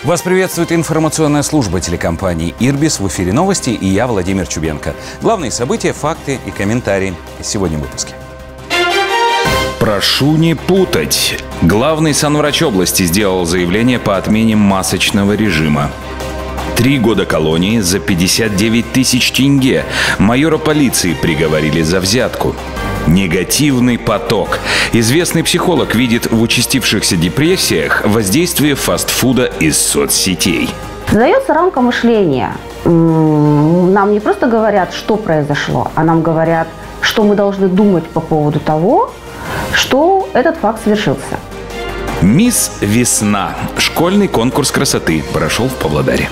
Вас приветствует информационная служба телекомпании «Ирбис». В эфире новости и я, Владимир Чубенко. Главные события, факты и комментарии сегодня в выпуске. Прошу не путать. Главный санврач области сделал заявление по отмене масочного режима. 3 года колонии за 59 тысяч тенге. Майора полиции приговорили за взятку. Негативный поток. Известный психолог видит в участившихся депрессиях воздействие фастфуда из соцсетей. Задается рамка мышления. Нам не просто говорят, что произошло, а нам говорят, что мы должны думать по поводу того, что этот факт совершился. Мисс Весна. Школьный конкурс красоты прошел в Павлодаре.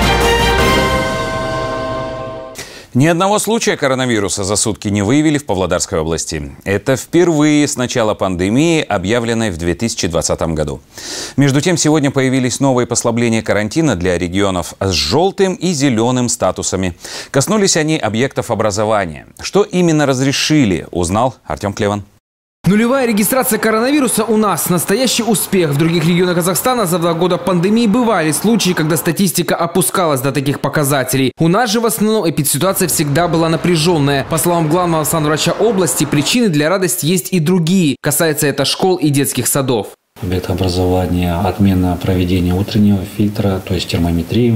Ни одного случая коронавируса за сутки не выявили в Павлодарской области. Это впервые с начала пандемии, объявленной в 2020 году. Между тем, сегодня появились новые послабления карантина для регионов с желтым и зеленым статусами. Коснулись они объектов образования. Что именно разрешили, узнал Артем Клеван. Нулевая регистрация коронавируса у нас – настоящий успех. В других регионах Казахстана за 2 года пандемии бывали случаи, когда статистика опускалась до таких показателей. У нас же в основном эпидситуация всегда была напряженная. По словам главного санврача области, причины для радости есть и другие. Касается это школ и детских садов. Объект образования, отмена проведения утреннего фильтра, то есть термометрии.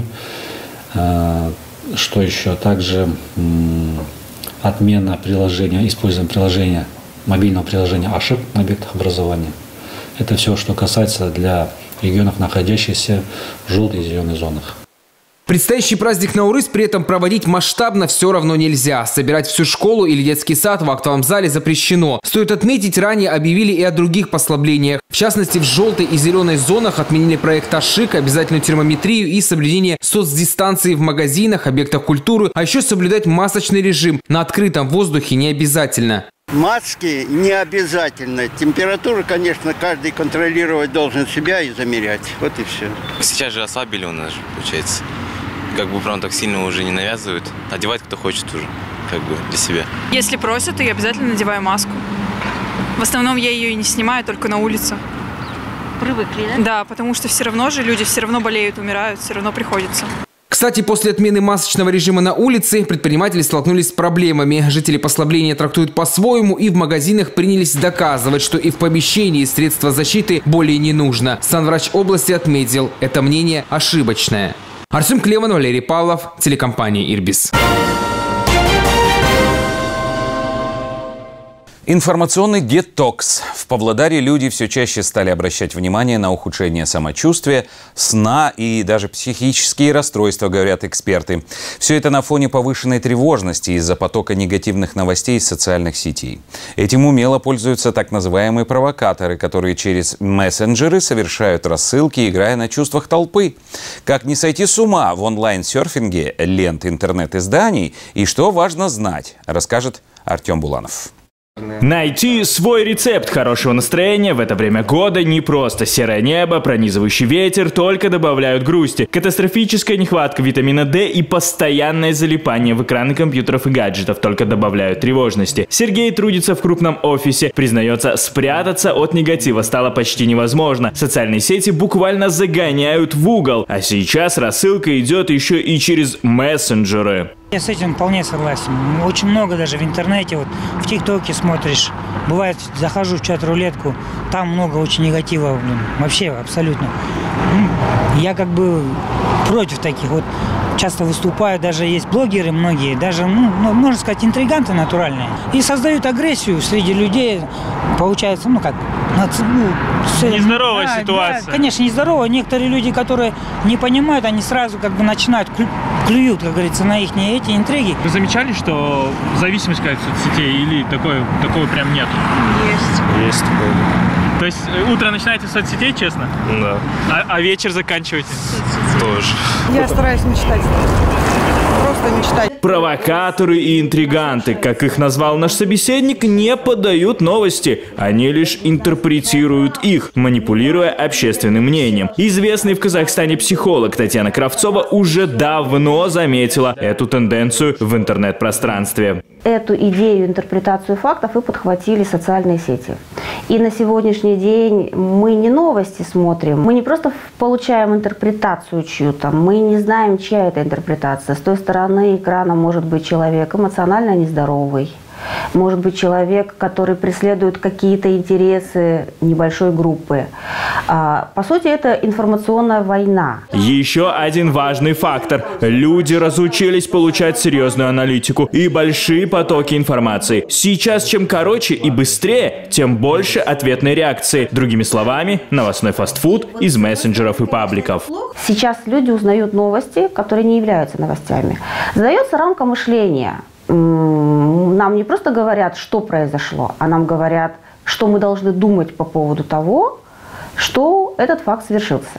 Что еще? Также отмена приложения, использование приложения, мобильного приложения АШИП на объектах образования. Это все, что касается для регионов, находящихся в желтой и зеленой зонах. Предстоящий праздник Наурыз при этом проводить масштабно все равно нельзя. Собирать всю школу или детский сад в актовом зале запрещено. Стоит отметить, ранее объявили и о других послаблениях. В частности, в желтой и зеленой зонах отменили проект АШИК, обязательную термометрию и соблюдение соцдистанции в магазинах, объектах культуры, а еще соблюдать масочный режим. На открытом воздухе не обязательно. Маски не обязательно. Температуру, конечно, каждый контролировать должен себя и замерять. Вот и все. Сейчас же ослабили у нас, получается. Как бы прям так сильно уже не навязывают. Одевать кто хочет уже, как бы для себя. Если просят, то я обязательно надеваю маску. В основном я ее и не снимаю, только на улице. Привыкли, да? Да, потому что все равно же люди все равно болеют, умирают, все равно приходится. Кстати, после отмены масочного режима на улице предприниматели столкнулись с проблемами. Жители послабления трактуют по-своему и в магазинах принялись доказывать, что и в помещении средства защиты более не нужно. Санврач области отметил, это мнение ошибочное. Артем Клеван, Валерий Павлов, телекомпания «Ирбис». Информационный детокс. В Павлодаре люди все чаще стали обращать внимание на ухудшение самочувствия, сна и даже психические расстройства, говорят эксперты. Все это на фоне повышенной тревожности из-за потока негативных новостей из социальных сетей. Этим умело пользуются так называемые провокаторы, которые через мессенджеры совершают рассылки, играя на чувствах толпы. Как не сойти с ума в онлайн-серфинге лент интернет-изданий и что важно знать, расскажет Артем Буланов. Найти свой рецепт хорошего настроения в это время года непросто. Серое небо, пронизывающий ветер только добавляют грусти. Катастрофическая нехватка витамина D и постоянное залипание в экраны компьютеров и гаджетов только добавляют тревожности. Сергей трудится в крупном офисе. Признается, спрятаться от негатива стало почти невозможно. Социальные сети буквально загоняют в угол. А сейчас рассылка идет еще и через мессенджеры. Я с этим вполне согласен. Очень много даже в интернете, вот в ТикТоке смотришь. Бывает, захожу в чат-рулетку, там много очень негатива, вообще абсолютно. Я как бы против таких вот. Часто выступаю, даже есть блогеры многие, даже, можно сказать, интриганты натуральные. И создают агрессию среди людей. Получается, нездоровая ситуация. Да, конечно, нездоровая. Некоторые люди, которые не понимают, они сразу как бы начинают клюют, как говорится, на их эти интриги. Вы замечали, что зависимость какая-то от соцсетей или такого прям нет? Есть такое. То есть утро начинаете с соцсетей, честно? Да. А вечер заканчиваете? Тоже. Я стараюсь мечтать. Просто мечтать. Провокаторы и интриганты, как их назвал наш собеседник, не подают новости. Они лишь интерпретируют их, манипулируя общественным мнением. Известный в Казахстане психолог Татьяна Кравцова уже давно заметила эту тенденцию в интернет-пространстве. Эту идею, интерпретацию фактов и подхватили социальные сети. И на сегодняшний день мы не новости смотрим, мы не просто получаем интерпретацию чью-то, мы не знаем, чья это интерпретация. С той стороны экрана может быть человек эмоционально нездоровый, может быть человек, который преследует какие-то интересы небольшой группы. По сути, это информационная война. Еще один важный фактор. Люди разучились получать серьезную аналитику и большие потоки информации. Сейчас чем короче и быстрее, тем больше ответной реакции. Другими словами, новостной фастфуд из мессенджеров и пабликов. Сейчас люди узнают новости, которые не являются новостями. Задается рамка мышления. Нам не просто говорят, что произошло, а нам говорят, что мы должны думать по поводу того, что этот факт совершился.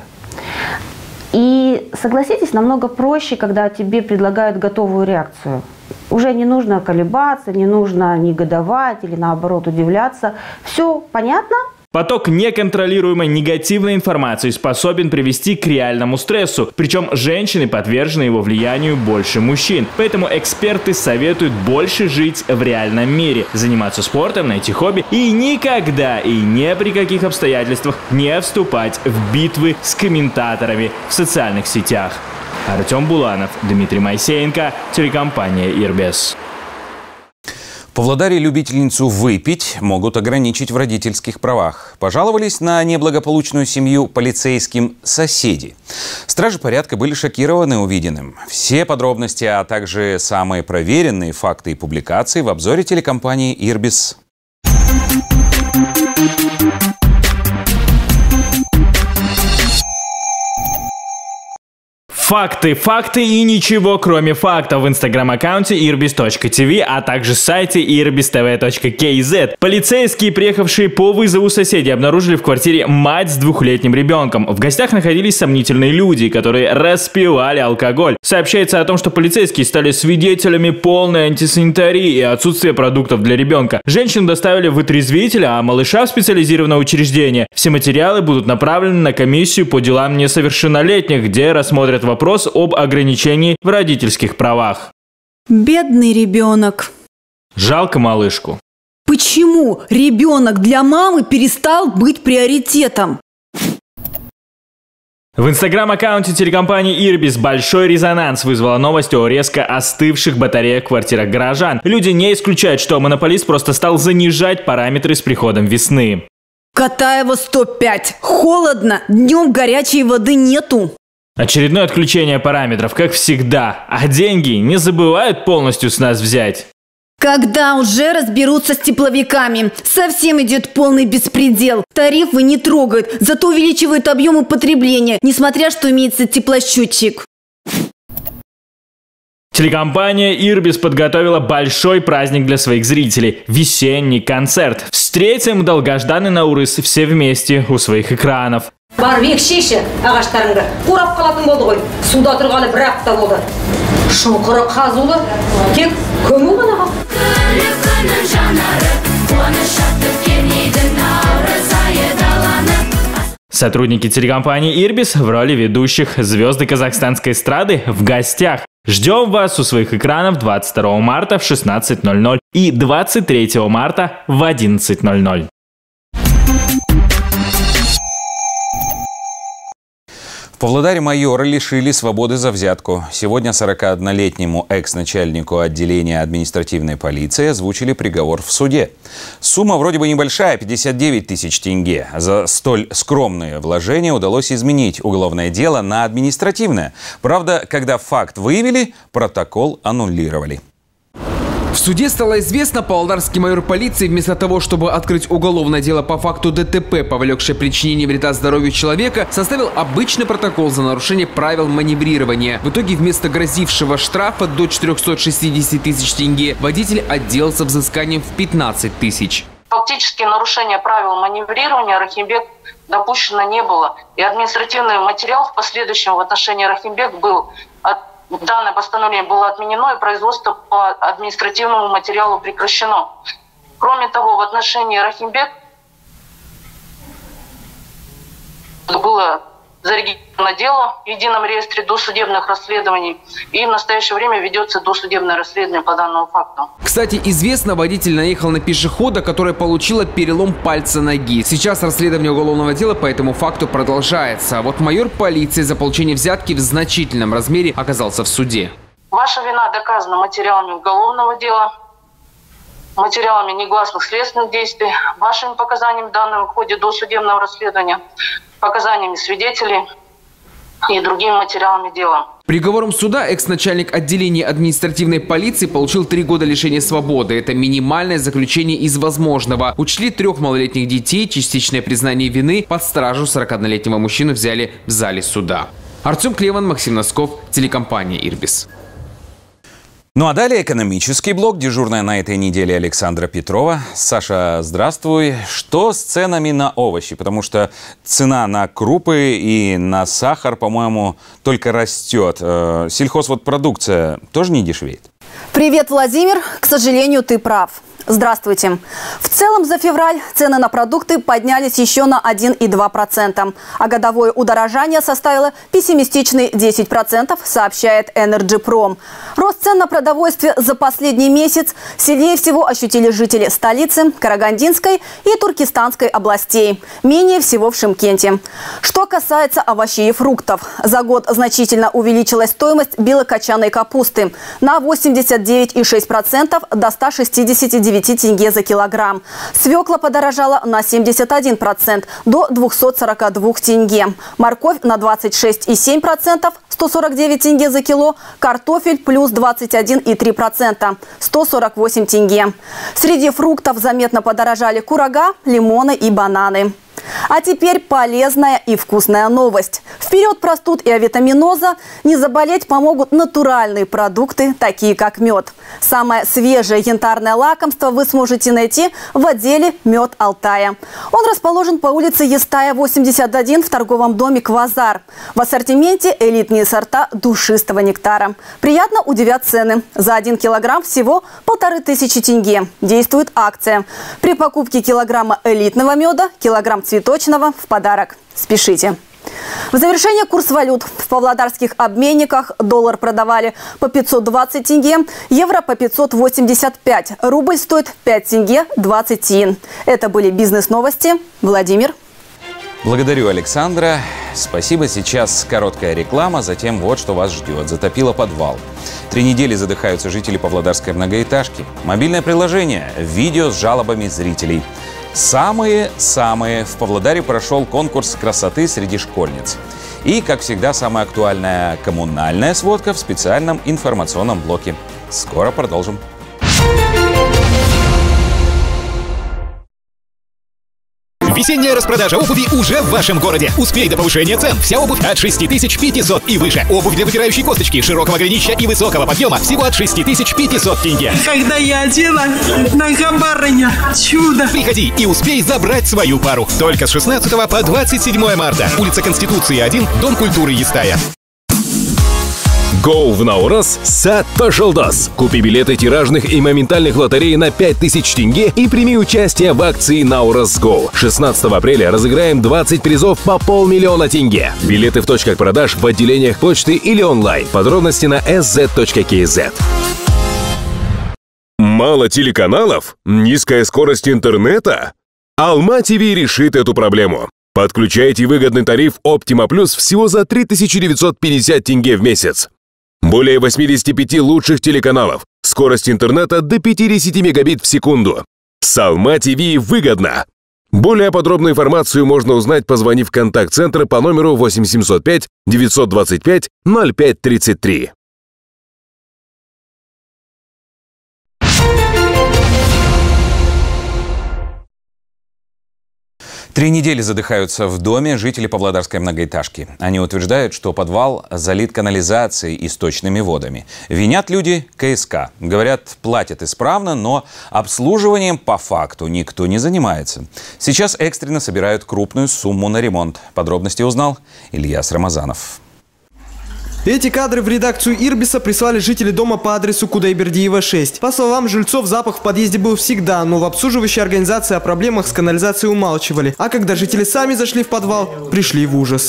И согласитесь, намного проще, когда тебе предлагают готовую реакцию. Уже не нужно колебаться, не нужно негодовать или наоборот удивляться. Все понятно? Поток неконтролируемой негативной информации способен привести к реальному стрессу. Причем женщины подвержены его влиянию больше мужчин. Поэтому эксперты советуют больше жить в реальном мире, заниматься спортом, найти хобби и никогда и ни при каких обстоятельствах не вступать в битвы с комментаторами в социальных сетях. Артем Буланов, Дмитрий Моисеенко, телекомпания «Ирбис». В Павлодаре любительницу выпить могут ограничить в родительских правах. Пожаловались на неблагополучную семью полицейским соседи. Стражи порядка были шокированы увиденным. Все подробности, а также самые проверенные факты и публикации в обзоре телекомпании «Ирбис». Факты и ничего кроме фактов в инстаграм-аккаунте irbis.tv, а также сайте irbistv.kz. Полицейские, приехавшие по вызову соседей, обнаружили в квартире мать с 2-летним ребенком. В гостях находились сомнительные люди, которые распивали алкоголь. Сообщается о том, что полицейские стали свидетелями полной антисанитарии и отсутствия продуктов для ребенка. Женщину доставили в вытрезвитель, а малыша в специализированное учреждение. Все материалы будут направлены на комиссию по делам несовершеннолетних, где рассмотрят вопрос об ограничении в родительских правах. Бедный ребенок. Жалко малышку. Почему ребенок для мамы перестал быть приоритетом? В инстаграм-аккаунте телекомпании «Ирбис» большой резонанс вызвала новость о резко остывших батареях в квартирах горожан. Люди не исключают, что монополист просто стал занижать параметры с приходом весны. Катаево 105. Холодно. Днем горячей воды нету. Очередное отключение параметров, как всегда. А деньги не забывают полностью с нас взять. Когда уже разберутся с тепловиками? Совсем идет полный беспредел. Тарифы не трогают, зато увеличивают объемы потребления, несмотря что имеется теплосчетчик. Телекомпания «Ирбис» подготовила большой праздник для своих зрителей – весенний концерт. Встретим долгожданный Наурыз все вместе у своих экранов. Барбек шеші ағаштарыңды қурап қалатын болды ғой. Суда тұрғалы бір апта болды. Шұңқыры қазулы, тек көму ғана. Сотрудники телекомпании «Ирбис» в роли ведущих звезды казахстанской эстрады в гостях. Ждем вас у своих экранов 22 марта в 16:00 и 23 марта в 11:00. В Павлодаре майора лишили свободы за взятку. Сегодня 41-летнему экс-начальнику отделения административной полиции озвучили приговор в суде. Сумма вроде бы небольшая – 59 тысяч тенге. За столь скромные вложения удалось изменить уголовное дело на административное. Правда, когда факт выявили, протокол аннулировали. В суде стало известно, павлодарский майор полиции вместо того, чтобы открыть уголовное дело по факту ДТП, повлекшее причинение вреда здоровью человека, составил обычный протокол за нарушение правил маневрирования. В итоге вместо грозившего штрафа до 460 тысяч тенге водитель отделался взысканием в 15 тысяч. Фактически нарушение правил маневрирования Рахимбек допущено не было. И административный материал в последующем в отношении Рахимбек был данное постановление было отменено и производство по административному материалу прекращено. Кроме того, в отношении Рахимбек было зарегистрировано дело в едином реестре досудебных расследований, и в настоящее время ведется досудебное расследование по данному факту. Кстати, известно, водитель наехал на пешехода, которая получила перелом пальца ноги. Сейчас расследование уголовного дела по этому факту продолжается. А вот майор полиции за получение взятки в значительном размере оказался в суде. Ваша вина доказана материалами уголовного дела, материалами негласных следственных действий, вашими показаниями данным в ходе досудебного расследования, показаниями свидетелей и другими материалами дела. Приговором суда экс-начальник отделения административной полиции получил 3 года лишения свободы. Это минимальное заключение из возможного. Учли 3 малолетних детей, частичное признание вины. Под стражу 41-летнего мужчину взяли в зале суда. Артем Клеван, Максим Носков, телекомпания «Ирбис». Ну а далее экономический блок. Дежурная на этой неделе Александра Петрова. Саша, здравствуй. Что с ценами на овощи? Потому что цена на крупы и на сахар, по-моему, только растет. Сельхозпродукция тоже не дешевеет? Привет, Владимир. К сожалению, ты прав. Здравствуйте. В целом за февраль цены на продукты поднялись еще на 1,2%, а годовое удорожание составило пессимистичные 10%, сообщает Энерджипром. Рост цен на продовольствие за последний месяц сильнее всего ощутили жители столицы, Карагандинской и Туркестанской областей, менее всего в Шымкенте. Что касается овощей и фруктов, за год значительно увеличилась стоимость белокочанной капусты на 89,6% до 169 тенге за килограмм. Свекла подорожала на 71% до 242 тенге. Морковь на 26,7%, 149 тенге за кило. Картофель плюс 21,3%, 148 тенге. Среди фруктов заметно подорожали курага, лимоны и бананы. А теперь полезная и вкусная новость. Вперед простуд и авитаминоза! Не заболеть помогут натуральные продукты, такие как мед. Самое свежее янтарное лакомство вы сможете найти в отделе «Мед Алтая». Он расположен по улице Естая, 81 в торговом доме «Квазар». В ассортименте элитные сорта душистого нектара. Приятно удивят цены. За 1 килограмм всего 1500 тенге. Действует акция. При покупке килограмма элитного меда килограмм цветочного в подарок. Спешите. В завершение курс валют. В павлодарских обменниках доллар продавали по 520 тенге, евро по 585. Рубль стоит 5 тенге 20 тиен. Это были бизнес-новости. Владимир. Благодарю, Александра. Спасибо. Сейчас короткая реклама, затем вот что вас ждет. Затопило подвал. 3 недели задыхаются жители павлодарской многоэтажки. Мобильное приложение, видео с жалобами зрителей. Самые в Павлодаре прошел конкурс красоты среди школьниц. И, как всегда, самая актуальная коммунальная сводка в специальном информационном блоке. Скоро продолжим. Весенняя распродажа обуви уже в вашем городе. Успей до повышения цен. Вся обувь от 6500 и выше. Обувь для выпирающей косточки, широкого голенища и высокого подъема всего от 6500 тенге. Когда я одела, нога барыня, чудо. Приходи и успей забрать свою пару. Только с 16 по 27 марта. Улица Конституции 1, Дом культуры Естая. Go в Наурыз Сатто Жолдос. Купи билеты тиражных и моментальных лотерей на 5000 тенге и прими участие в акции Наурыз Go. 16 апреля разыграем 20 призов по 500 000 тенге. Билеты в точках продаж, в отделениях почты или онлайн. Подробности на sz.kz. Мало телеканалов? Низкая скорость интернета? Alma TV решит эту проблему. Подключайте выгодный тариф Optima Plus всего за 3950 тенге в месяц. Более 85 лучших телеканалов. Скорость интернета до 50 мегабит в секунду. С Alma TV выгодно. Более подробную информацию можно узнать, позвонив в контакт-центр по номеру 8705 925 0533. 3 недели задыхаются в доме жители павлодарской многоэтажки. Они утверждают, что подвал залит канализацией и сточными водами. Винят люди КСК. Говорят, платят исправно, но обслуживанием по факту никто не занимается. Сейчас экстренно собирают крупную сумму на ремонт. Подробности узнал Ильяс Рамазанов. Эти кадры в редакцию Ирбиса прислали жители дома по адресу Кудайбердиева, 6. По словам жильцов, запах в подъезде был всегда, но в обслуживающей организации о проблемах с канализацией умалчивали. А когда жители сами зашли в подвал, пришли в ужас.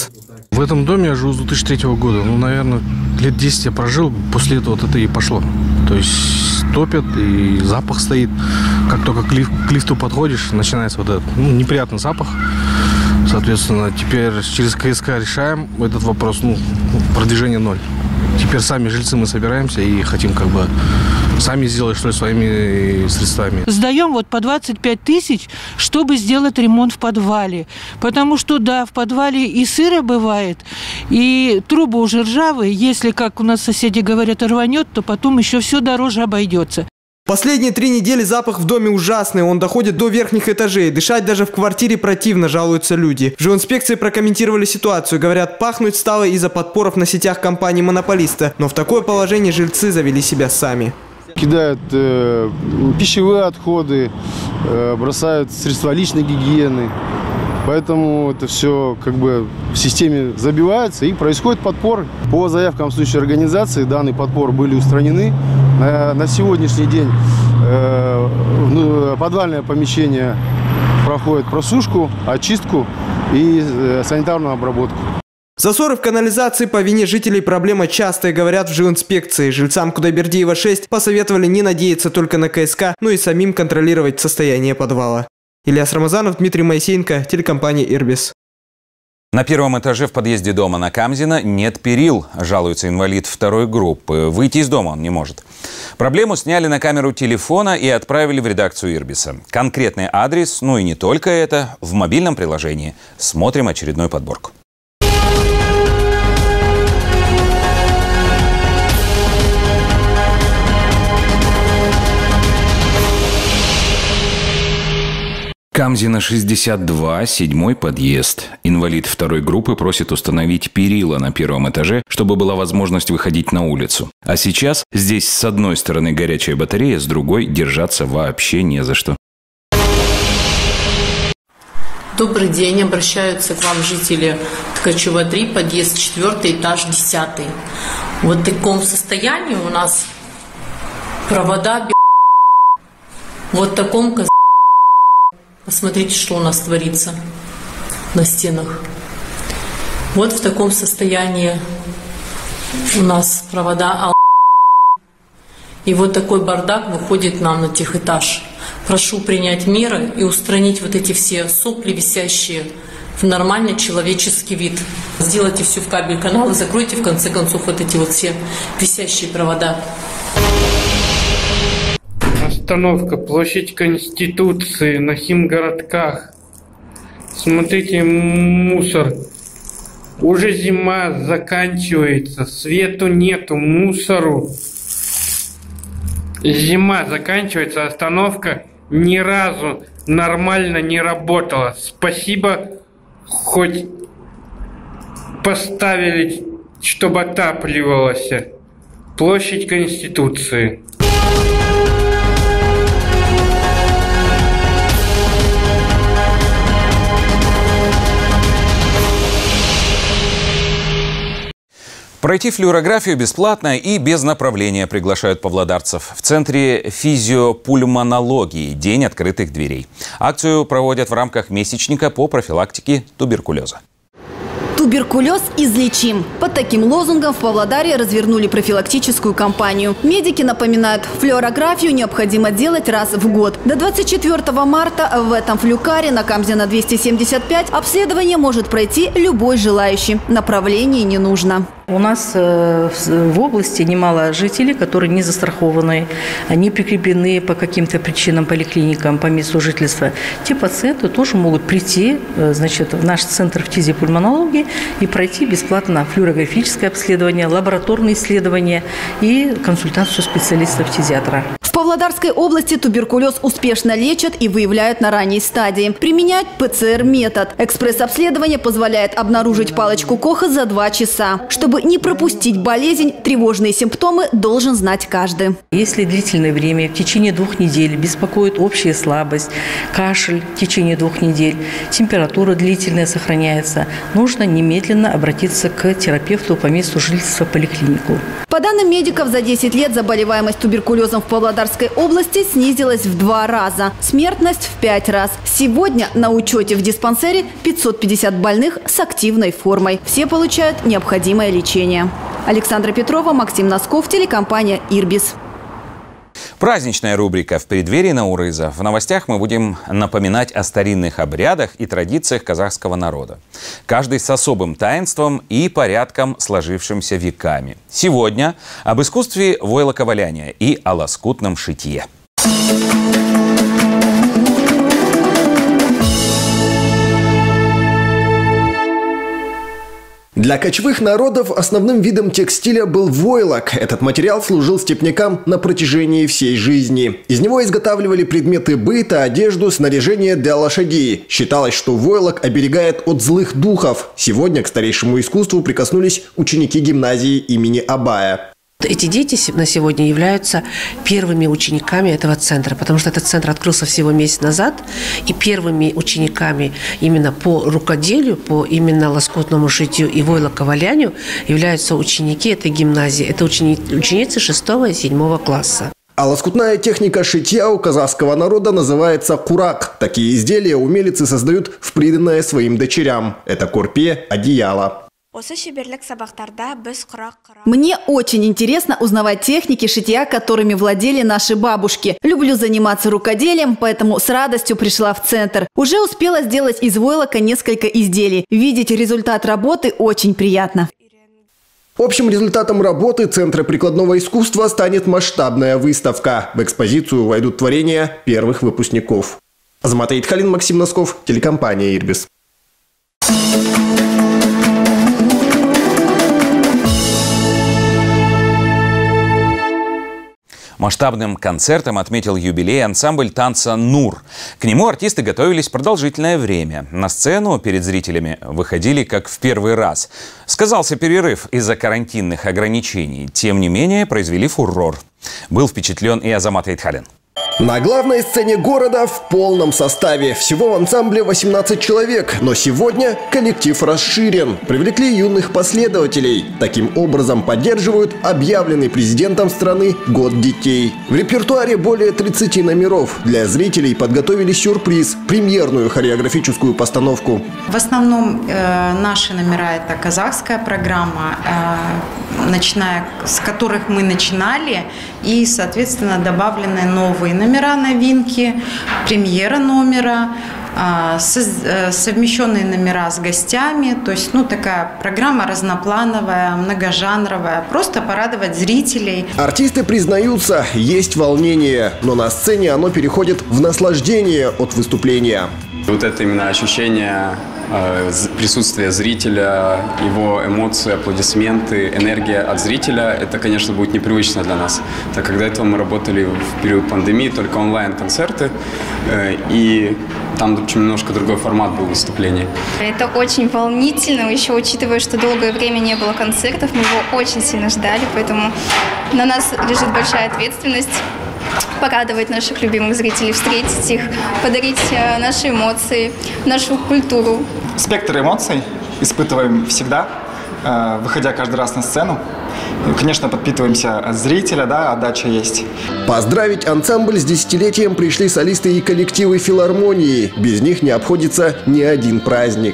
В этом доме я живу с 2003 года. Ну, наверное, лет 10 я прожил. После этого вот это и пошло. То есть топят, и запах стоит. Как только к лифту подходишь, начинается вот этот неприятный запах. Соответственно, теперь через КСК решаем этот вопрос. Продвижение 0. Теперь сами жильцы мы собираемся и хотим как бы сами сделать, что ли, своими средствами. Сдаем вот по 25 тысяч, чтобы сделать ремонт в подвале. Потому что, да, в подвале и сыро бывает, и трубы уже ржавые. Если, как у нас соседи говорят, рванет, то потом еще все дороже обойдется. Последние 3 недели запах в доме ужасный, он доходит до верхних этажей. Дышать даже в квартире противно, жалуются люди. В жилинспекции прокомментировали ситуацию. Говорят, пахнуть стало из-за подпоров на сетях компании-монополиста. Но в такое положение жильцы завели себя сами. Кидают пищевые отходы, бросают средства личной гигиены. Поэтому это все как бы в системе забивается и происходит подпор. По заявкам случаев организации данный подпор были устранены. На сегодняшний день подвальное помещение проходит просушку, очистку и санитарную обработку. Засоры в канализации по вине жителей проблема частая, говорят в жилинспекции. Жильцам Кудайбердиева 6 посоветовали не надеяться только на КСК, но и самим контролировать состояние подвала. Ильяс Рамазанов, Дмитрий Моисеенко, телекомпания «Ирбис». На первом этаже в подъезде дома на Камзина нет перил, жалуется инвалид 2-й группы. Выйти из дома он не может. Проблему сняли на камеру телефона и отправили в редакцию «Ирбиса». Конкретный адрес, ну и не только это, в мобильном приложении. Смотрим очередную подборку. Камзина 62, 7-й подъезд. Инвалид 2-й группы просит установить перила на первом этаже, чтобы была возможность выходить на улицу. А сейчас здесь с одной стороны горячая батарея, с другой держаться вообще не за что. Добрый день. Обращаются к вам жители Ткачева 3, подъезд 4, этаж 10. Вот в таком состоянии у нас провода. Вот в таком. Посмотрите, что у нас творится на стенах. Вот в таком состоянии у нас провода. И вот такой бардак выходит нам на техэтаж. Прошу принять меры и устранить вот эти все сопли, висящие в нормальный человеческий вид. Сделайте все в кабель-канал и закройте в конце концов вот эти вот все висящие провода. Остановка, площадь Конституции, на Химгородках. Смотрите, мусор. Уже зима заканчивается, свету нету, мусору. Зима заканчивается, остановка ни разу нормально не работала. Спасибо, хоть поставили, чтобы отапливалось. Площадь Конституции. Пройти флюорографию бесплатно и без направления приглашают павлодарцев. В Центре физиопульмонологии «День открытых дверей». Акцию проводят в рамках месячника по профилактике туберкулеза. Туберкулез излечим. Под таким лозунгом в Павлодаре развернули профилактическую кампанию. Медики напоминают, флюорографию необходимо делать раз в год. До 24 марта в этом флюкаре на Камзина 275 обследование может пройти любой желающий. Направлений не нужно. У нас в области немало жителей, которые не застрахованы, они прикреплены по каким-то причинам поликлиникам по месту жительства. Те пациенты тоже могут прийти, значит, в наш центр фтизиопульмонологии и пройти бесплатно флюорографическое обследование, лабораторные исследования и консультацию специалиста-фтизиатра. В Павлодарской области туберкулез успешно лечат и выявляют на ранней стадии. Применяют ПЦР-метод. Экспресс-обследование позволяет обнаружить палочку Коха за 2 часа. Чтобы не пропустить болезнь, тревожные симптомы должен знать каждый. Если длительное время, в течение 2 недель, беспокоит общая слабость, кашель в течение 2 недель, температура длительная сохраняется, нужно немедленно обратиться к терапевту по месту жительства в поликлинику. По данным медиков, за 10 лет заболеваемость туберкулезом в Павлодарской Краснодарской области снизилась в 2 раза, смертность в 5 раз. Сегодня на учете в диспансере 550 больных с активной формой. Все получают необходимое лечение. Александра Петрова, Максим Носков, телекомпания «Ирбис». Праздничная рубрика «В преддверии Наурыза». В новостях мы будем напоминать о старинных обрядах и традициях казахского народа. Каждый с особым таинством и порядком, сложившимся веками. Сегодня об искусстве войлоковаляния и о лоскутном шитье. Для кочевых народов основным видом текстиля был войлок. Этот материал служил степнякам на протяжении всей жизни. Из него изготавливали предметы быта, одежду, снаряжение для лошадей. Считалось, что войлок оберегает от злых духов. Сегодня к старейшему искусству прикоснулись ученики гимназии имени Абая. Эти дети на сегодня являются первыми учениками этого центра, потому что этот центр открылся всего месяц назад, и первыми учениками именно по рукоделию, по именно лоскутному шитью и войлоковалянию являются ученики этой гимназии. Это ученицы 6 и 7 класса. А лоскутная техника шитья у казахского народа называется курак. Такие изделия умелицы создают в приданное своим дочерям. Это корпе, одеяло. Мне очень интересно узнавать техники шитья, которыми владели наши бабушки. Люблю заниматься рукоделием, поэтому с радостью пришла в центр. Уже успела сделать из войлока несколько изделий. Видеть результат работы очень приятно. Общим результатом работы Центра прикладного искусства станет масштабная выставка. В экспозицию войдут творения первых выпускников. Азамат Аидхалин, Максим Носков, телекомпания «Ирбис». Масштабным концертом отметил юбилей ансамбль танца «Нур». К нему артисты готовились продолжительное время. На сцену перед зрителями выходили как в первый раз. Сказался перерыв из-за карантинных ограничений. Тем не менее, произвели фурор. Был впечатлен и Азамат Аидхалин. На главной сцене города в полном составе. Всего в ансамбле 18 человек. Но сегодня коллектив расширен. Привлекли юных последователей. Таким образом поддерживают объявленный президентом страны Год детей. В репертуаре более 30 номеров. Для зрителей подготовили сюрприз – премьерную хореографическую постановку. В основном наши номера – это казахская программа, начиная с которых мы начинали. И, соответственно, добавлены новые номера, новинки, премьера номера, совмещенные номера с гостями. То есть, такая программа разноплановая, многожанровая. Просто порадовать зрителей. Артисты признаются, есть волнение, но на сцене оно переходит в наслаждение от выступления. Вот это именно ощущение присутствия зрителя, его эмоции, аплодисменты, энергия от зрителя, это, конечно, будет непривычно для нас. Так как до этого мы работали в период пандемии, только онлайн-концерты, и там немножко другой формат был выступлений. Это очень волнительно, еще учитывая, что долгое время не было концертов, мы его очень сильно ждали, поэтому на нас лежит большая ответственность. Порадовать наших любимых зрителей, встретить их, подарить наши эмоции, нашу культуру. Спектр эмоций испытываем всегда, выходя каждый раз на сцену. Конечно, подпитываемся от зрителя, отдача есть. Поздравить ансамбль с десятилетием пришли солисты и коллективы филармонии. Без них не обходится ни один праздник.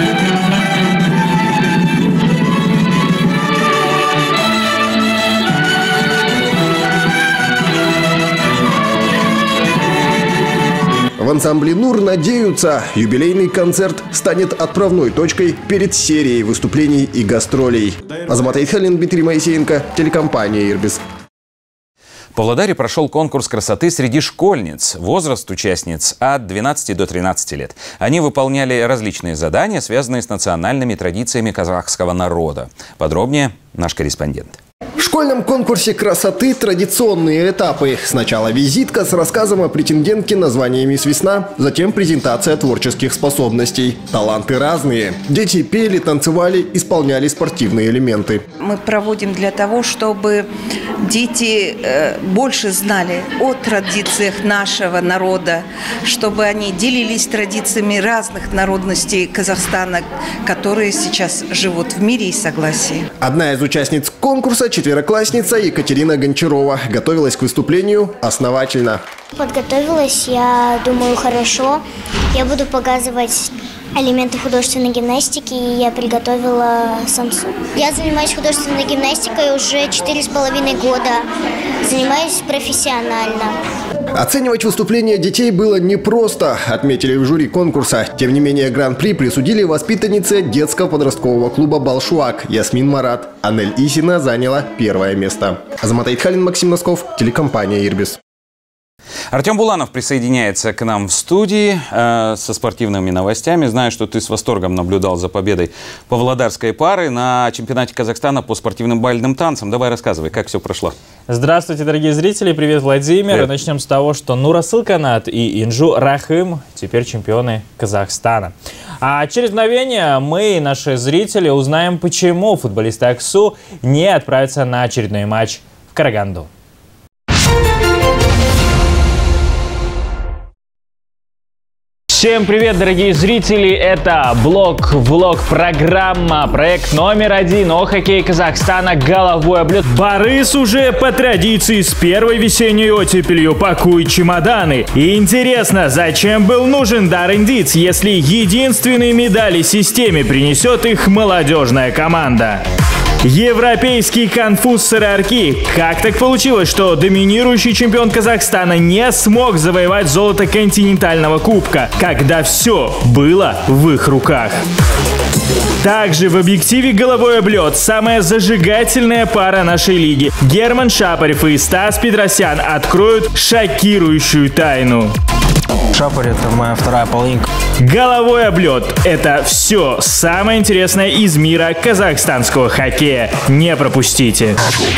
В ансамбле «Нур» надеются, юбилейный концерт станет отправной точкой перед серией выступлений и гастролей. Азамат Аидхалин, Дмитрий Моисеенко, телекомпания «Ирбис». В Павлодаре прошел конкурс красоты среди школьниц. Возраст участниц от 12 до 13 лет. Они выполняли различные задания, связанные с национальными традициями казахского народа. Подробнее наш корреспондент. В школьном конкурсе красоты традиционные этапы. Сначала визитка с рассказом о претендентке на звание «Мисс Весна», затем презентация творческих способностей. Таланты разные. Дети пели, танцевали, исполняли спортивные элементы. Мы проводим для того, чтобы дети больше знали о традициях нашего народа, чтобы они делились традициями разных народностей Казахстана, которые сейчас живут в мире и согласии. Одна из участниц конкурса конкурса четвероклассница Екатерина Гончарова. Готовилась к выступлению основательно. Подготовилась, я думаю, хорошо. Я буду показывать элементы художественной гимнастики, и я приготовила самсу. Я занимаюсь художественной гимнастикой уже 4,5 года. Занимаюсь профессионально. Оценивать выступления детей было непросто, отметили в жюри конкурса. Тем не менее, гран-при присудили воспитаннице детского подросткового клуба «Балшуак» Ясмин Марат. Анель Исина заняла 1-е место. Азамат Айтхалин, Максим Носков, телекомпания «Ирбис». Артем Буланов присоединяется к нам в студии со спортивными новостями. Знаю, что ты с восторгом наблюдал за победой павлодарской пары на чемпионате Казахстана по спортивным бальным танцам. Давай рассказывай, как все прошло. Здравствуйте, дорогие зрители. Привет, Владимир. Привет. Начнем с того, что Нурасыл Канат и Инжу Рахым теперь чемпионы Казахстана. А через мгновение мы и наши зрители узнаем, почему футболисты Аксу не отправятся на очередной матч в Караганду. Всем привет, дорогие зрители! Это влог программа, проект номер 1 о хоккее Казахстана «Головой об лед». Борис уже по традиции с первой весенней оттепелью пакует чемоданы. И интересно, зачем был нужен Даррен Диц, если единственные медали системе принесет их молодежная команда? Европейский конфуз сыроарки. Как так получилось, что доминирующий чемпион Казахстана не смог завоевать золото континентального кубка, когда все было в их руках? Также в объективе «Головой об лед» самая зажигательная пара нашей лиги. Герман Шапарев и Стас Петросян откроют шокирующую тайну. Шапарь — это моя вторая половинка. «Головой об лед» — это все самое интересное из мира казахстанского хоккея. Не пропустите.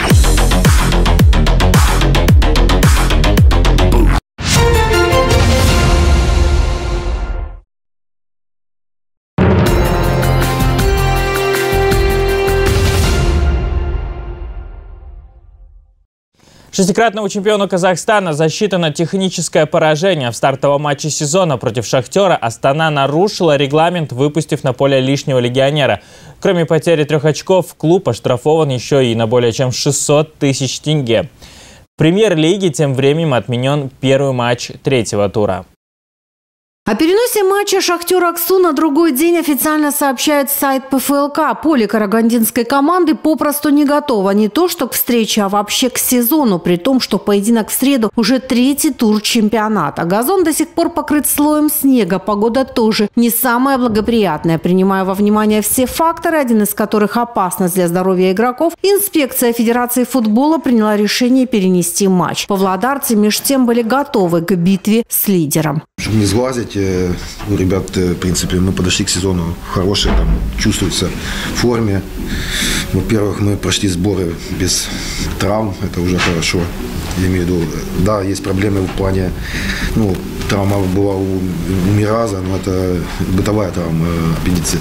Шестикратному чемпиону Казахстана засчитано техническое поражение. В стартовом матче сезона против «Шахтера» Астана нарушила регламент, выпустив на поле лишнего легионера. Кроме потери 3 очков, клуб оштрафован еще и на более чем 600 тысяч тенге. В премьер-лиге тем временем отменен первый матч 3-го тура. О переносе матча «Шахтер Аксу» на другой день официально сообщает сайт ПФЛК. Поле карагандинской команды попросту не готово. Не то что к встрече, а вообще к сезону. При том, что поединок в среду уже 3-й тур чемпионата. Газон до сих пор покрыт слоем снега. Погода тоже не самая благоприятная. Принимая во внимание все факторы, один из которых опасность для здоровья игроков, инспекция Федерации футбола приняла решение перенести матч. Павлодарцы меж тем были готовы к битве с лидером. Чтобы не сглазить, у ребят, в принципе, мы подошли к сезону хорошие, там чувствуются в форме. Во-первых, мы прошли сборы без травм, это уже хорошо. Я имею в виду, да, есть проблемы в плане, травма была у Мираза, но это бытовая травма, аппендицит.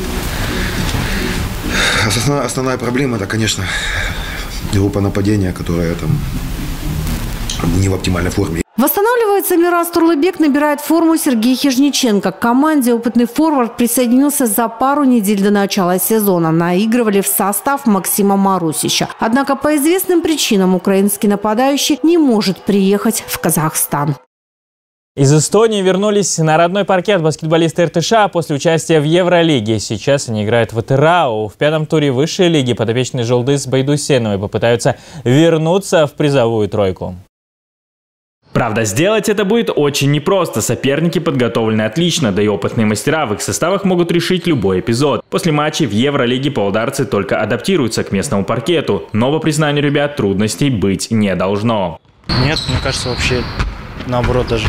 Основная проблема, это, конечно, группа нападения, которая там не в оптимальной форме. Восстанавливается Мираз Турлыбек, набирает форму Сергей Хижниченко. К команде опытный форвард присоединился за пару недель до начала сезона. Наигрывали в состав Максима Марусича. Однако по известным причинам украинский нападающий не может приехать в Казахстан. Из Эстонии вернулись на родной паркет баскетболисты РТШ после участия в Евролиге. Сейчас они играют в ТРАУ. В 5-м туре высшей лиги подопечные Жолдыс Байдусеновой попытаются вернуться в призовую тройку. Правда, сделать это будет очень непросто. Соперники подготовлены отлично, да и опытные мастера в их составах могут решить любой эпизод. После матчей в Евролиге павлодарцы только адаптируются к местному паркету. Но, по признанию ребят, трудностей быть не должно. Нет, мне кажется, вообще наоборот даже.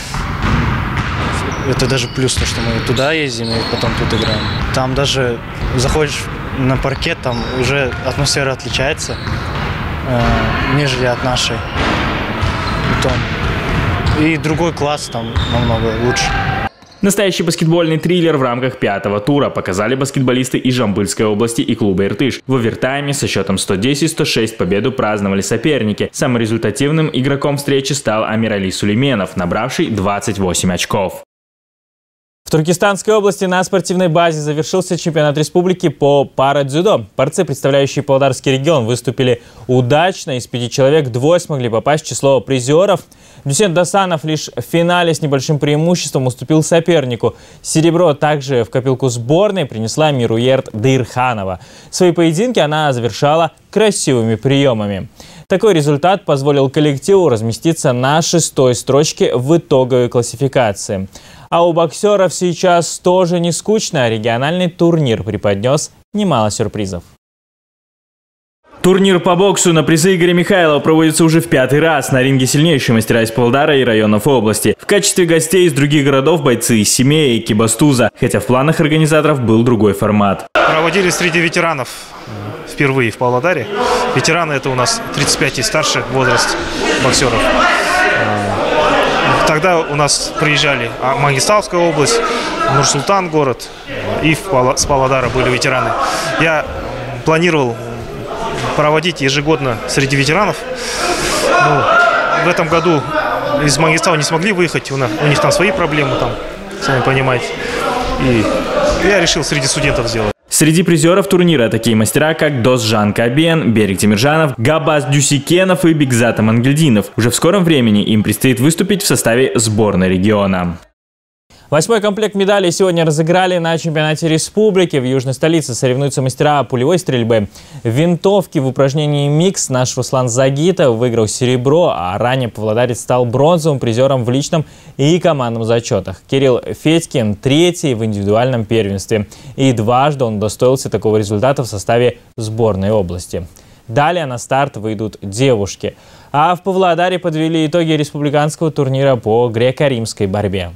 Это даже плюс, то, что мы туда ездим и потом тут играем. Там даже заходишь на паркет, там уже атмосфера отличается, нежели от нашей. И другой класс там намного лучше. Настоящий баскетбольный триллер в рамках 5-го тура показали баскетболисты из Жамбылской области и клуба «Иртыш». В овертайме со счетом 110-106 победу праздновали соперники. Самым результативным игроком встречи стал Амирали Сулейменов, набравший 28 очков. В Туркестанской области на спортивной базе завершился чемпионат республики по пара-дзюдо. Борцы, представляющие Павлодарский регион, выступили удачно. Из 5 человек 2 смогли попасть в число призеров. Дюсен Досанов лишь в финале с небольшим преимуществом уступил сопернику. Серебро также в копилку сборной принесла Мируерт Дырханова. Свои поединки она завершала красивыми приемами. Такой результат позволил коллективу разместиться на 6-й строчке в итоговой классификации. А у боксеров сейчас тоже не скучно. Региональный турнир преподнес немало сюрпризов. Турнир по боксу на призы Игоря Михайлова проводится уже в 5-й раз. На ринге сильнейшие мастера из Павлодара и районов области. В качестве гостей из других городов бойцы из Семея и Кибастуза. Хотя в планах организаторов был другой формат. Проводили среди ветеранов впервые в Павлодаре. Ветераны — это у нас 35 и старше возраст боксеров. Тогда у нас приезжали Мангистауская область, Нур-Султан город, и с Павлодара были ветераны. Я планировал проводить ежегодно среди ветеранов. В этом году из Мангистау не смогли выехать, у них там свои проблемы, там, сами понимаете. И я решил среди студентов сделать. Среди призеров турнира такие мастера, как Досжан Кабен, Берик Тимиржанов, Габаз Дюсикенов и Бигзат Мангельдинов. Уже в скором времени им предстоит выступить в составе сборной региона. 8-й комплект медалей сегодня разыграли на чемпионате республики. В южной столице соревнуются мастера пулевой стрельбы. В винтовке в упражнении «Микс» наш Руслан Загитов выиграл серебро, а ранее павлодарец стал бронзовым призером в личном и командном зачетах. Кирилл Федькин – 3-й в индивидуальном первенстве. И дважды он удостоился такого результата в составе сборной области. Далее на старт выйдут девушки. А в Павлодаре подвели итоги республиканского турнира по греко-римской борьбе.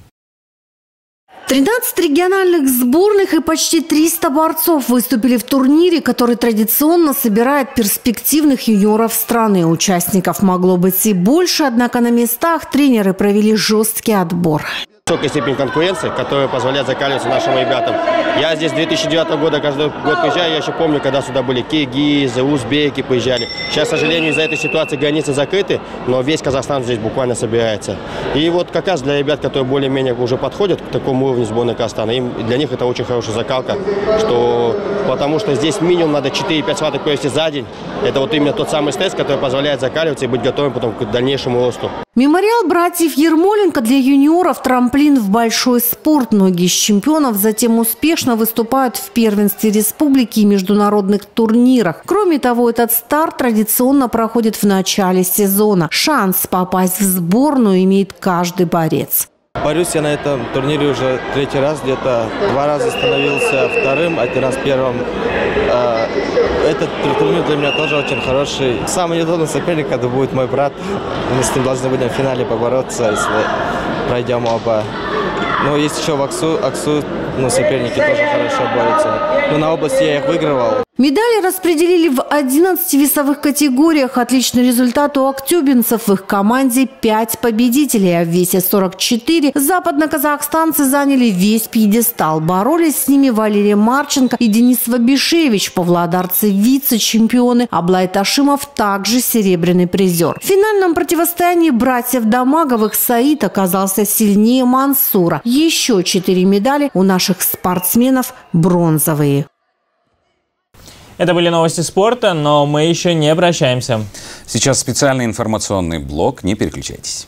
13 региональных сборных и почти 300 борцов выступили в турнире, который традиционно собирает перспективных юниоров страны. Участников могло быть и больше, однако на местах тренеры провели жесткий отбор. Высокая степень конкуренции, которая позволяет закаливаться нашим ребятам. Я здесь с 2009 года каждый год приезжаю. Я еще помню, когда сюда были киргизы, узбеки приезжали. Сейчас, к сожалению, из-за этой ситуации границы закрыты, но весь Казахстан здесь буквально собирается. И вот как раз для ребят, которые более-менее уже подходят к такому уровню сборной Казахстана, для них это очень хорошая закалка, потому что здесь минимум надо 4-5 схваток провести за день. Это вот именно тот самый стресс, который позволяет закаливаться и быть готовым потом к дальнейшему росту. Мемориал братьев Ермоленко для юниоров – трамплин в большой спорт. Многие из чемпионов затем успешно выступают в первенстве республики и международных турнирах. Кроме того, этот старт традиционно проходит в начале сезона. Шанс попасть в сборную имеет каждый борец. Борюсь я на этом турнире уже 3-й раз, где-то 2 раза становился 2-м, 1 раз 1-м. Этот турнир для меня тоже очень хороший. Самый неудобный соперник, это будет мой брат. Мы с ним должны будем в финале побороться, если пройдем оба. Но есть еще в Аксу, соперники тоже хорошо борются. Но на области я их выигрывал. Медали распределили в 11 весовых категориях. Отличный результат у актюбинцев. В их команде 5 победителей, а в весе 44 западноказахстанцы заняли весь пьедестал. Боролись с ними Валерий Марченко и Денис Вабишевич, павлодарцы вице-чемпионы. Аблай Ташимов также серебряный призер. В финальном противостоянии братьев Дамаговых Саид оказался сильнее Мансура. Еще 4 медали у наших спортсменов бронзовые. Это были новости спорта, но мы еще не прощаемся. Сейчас специальный информационный блок. Не переключайтесь.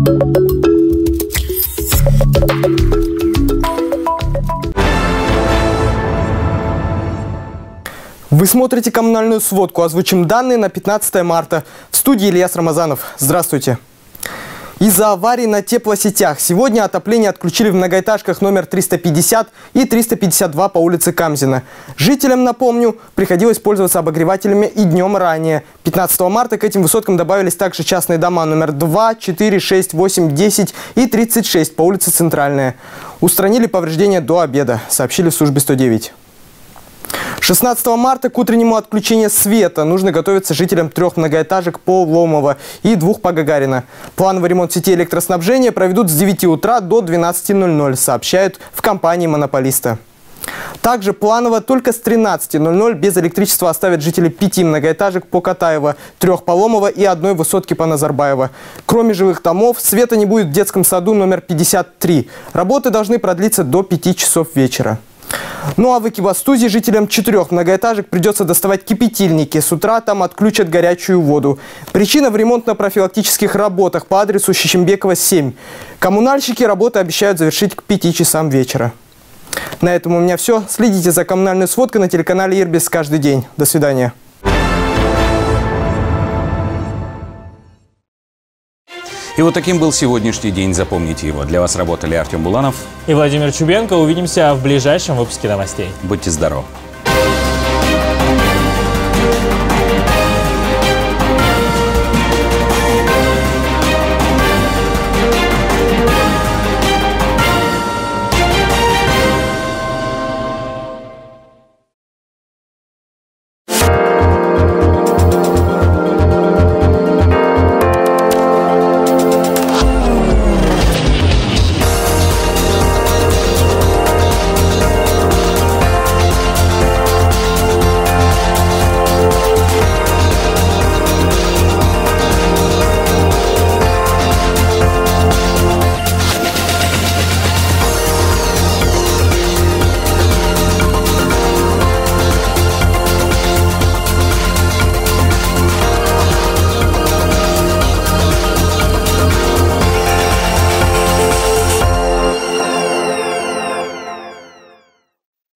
Вы смотрите «Коммунальную сводку». Озвучим данные на 15 марта. В студии Ильяс Рамазанов. Здравствуйте. Из-за аварий на теплосетях сегодня отопление отключили в многоэтажках номер 350 и 352 по улице Камзина. Жителям, напомню, приходилось пользоваться обогревателями и днем ранее. 15 марта к этим высоткам добавились также частные дома номер 2, 4, 6, 8, 10 и 36 по улице Центральная. Устранили повреждения до обеда, сообщили в службе 109. 16 марта к утреннему отключению света нужно готовиться жителям 3 многоэтажек по Ломово и 2 по Гагарина. Плановый ремонт сети электроснабжения проведут с 9 утра до 12:00, сообщают в компании монополиста. Также планово только с 13:00 без электричества оставят жители 5 многоэтажек по Катаево, 3 по Ломово и 1 высотки по Назарбаева. Кроме жилых домов, света не будет в детском саду номер 53. Работы должны продлиться до 5 часов вечера. Ну а в Экибастузе жителям 4 многоэтажек придется доставать кипятильники. С утра там отключат горячую воду. Причина в ремонтно-профилактических работах по адресу Шишимбекова, 7. Коммунальщики работы обещают завершить к 5 часам вечера. На этом у меня все. Следите за «Коммунальной сводкой» на телеканале Ирбис каждый день. До свидания. И вот таким был сегодняшний день. Запомните его. Для вас работали Артем Буланов и Владимир Чубенко. Увидимся в ближайшем выпуске новостей. Будьте здоровы.